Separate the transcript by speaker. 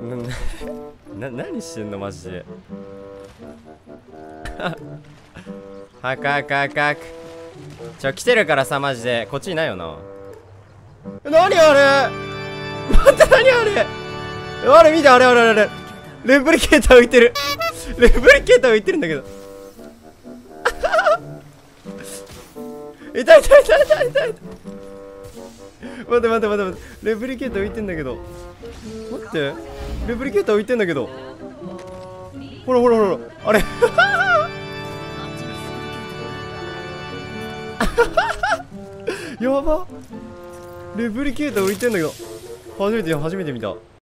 Speaker 1: 何してんのマジで。はかはかはか。来てるからさ、マジでこっちいないよな。何あれ、待って、何あれ、あれ見て、あれあれあれ、レプリケーター浮いてる。レプリケーター浮いてるんだけど。痛い痛い痛い痛い痛い。待って待って待って待って、レプリケーター浮いてんだけど。待って、レプリケーター浮いてんだけど。ほらほらほら、あれ。やば、レプリケーター浮いてんだけど。初めて見た。